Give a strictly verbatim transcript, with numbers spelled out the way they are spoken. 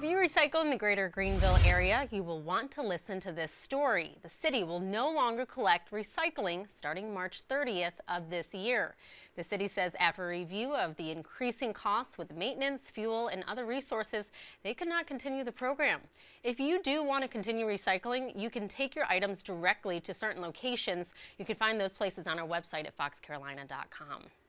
If you recycle in the greater Greenville area, you will want to listen to this story. The city will no longer collect recycling starting March thirtieth of this year. The city says after a review of the increasing costs with maintenance, fuel, and other resources, they could not continue the program. If you do want to continue recycling, you can take your items directly to certain locations. You can find those places on our website at fox carolina dot com.